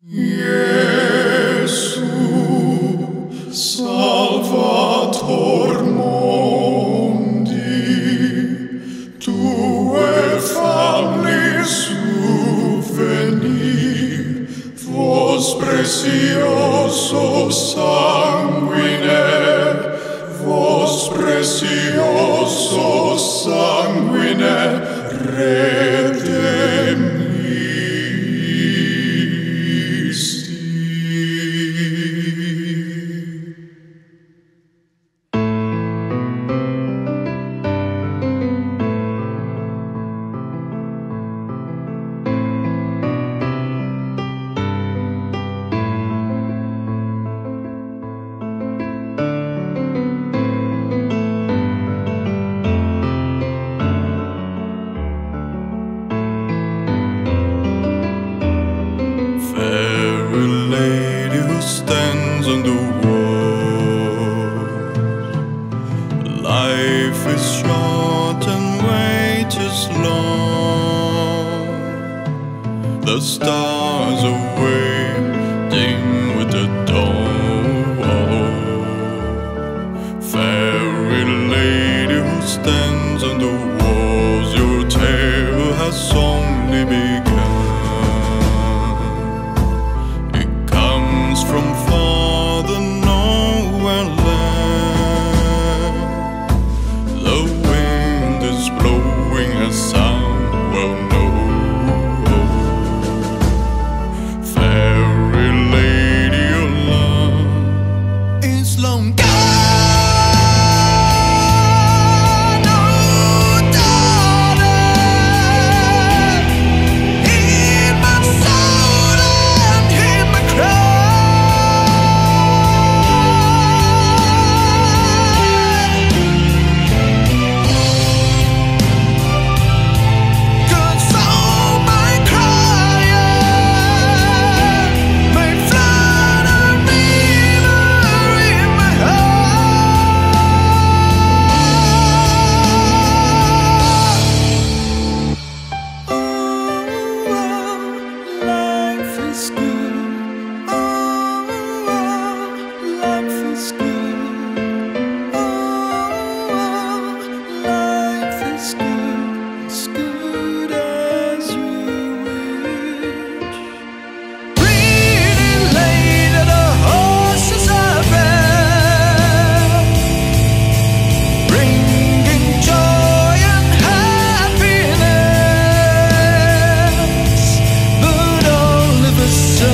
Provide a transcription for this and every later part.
Jesu, Salvator mondi, tue familis veni, vos precioso sanguine, vos precioso sanguine, redemisti. Stands on the wall. Life is short and wait is long. The stars are waiting with the dawn. Fairy lady who stands on the walls, your tale has only begun. From far the nowhere land, the wind is blowing a sound well known. Fairy lady, your love is long gone. So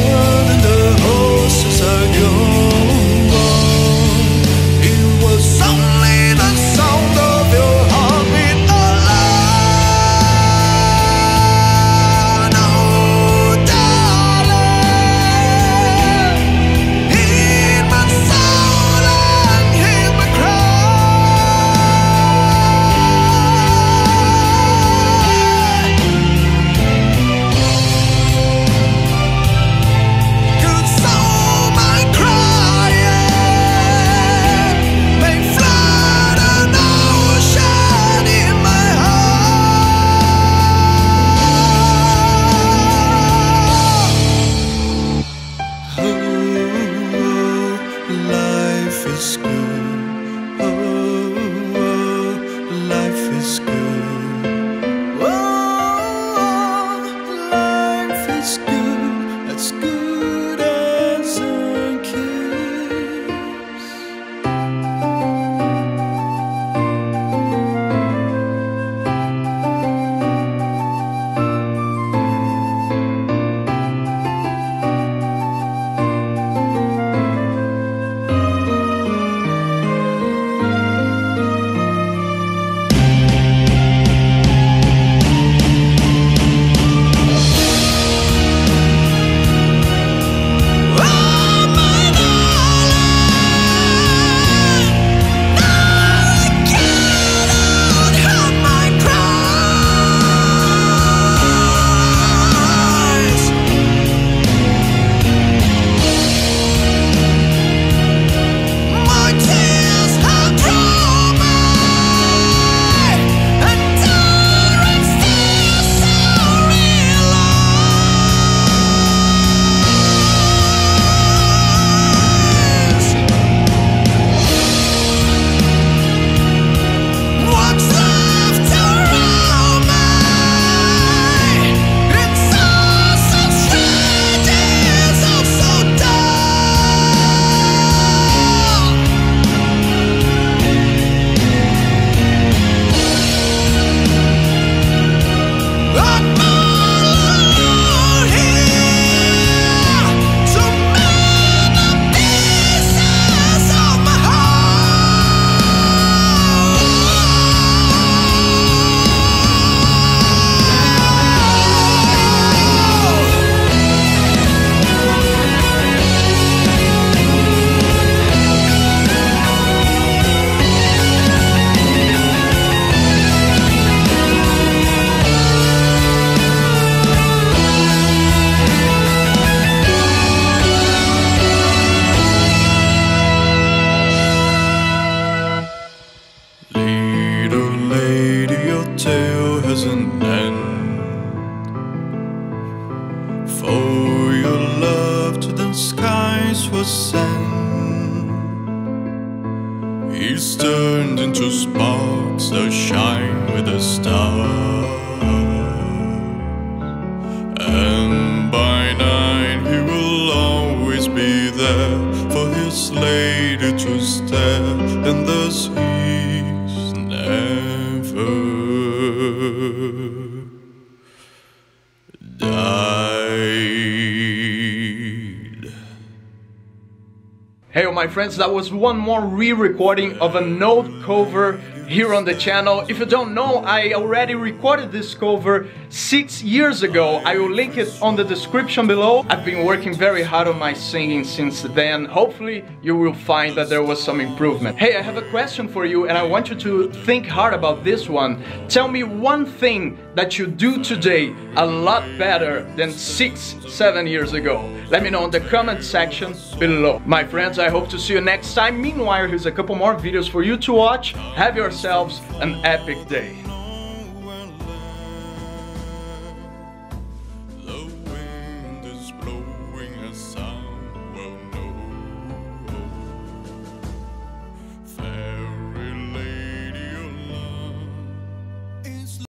skies were sand. He's turned into sparks that shine with the stars, and by night he will always be there for his lady to stare, and thus he's never died. Hey my friends, that was one more re-recording of an old cover here on the channel. If you don't know, I already recorded this cover 6 years ago. I will link it on the description below. I've been working very hard on my singing since then. Hopefully you will find that there was some improvement. Hey, I have a question for you and I want you to think hard about this one. Tell me one thing that you do today a lot better than 6-7 years ago. Let me know in the comment section below. My friends, I hope to see you next time. Meanwhile, here's a couple more videos for you to watch. Have yourselves an epic day.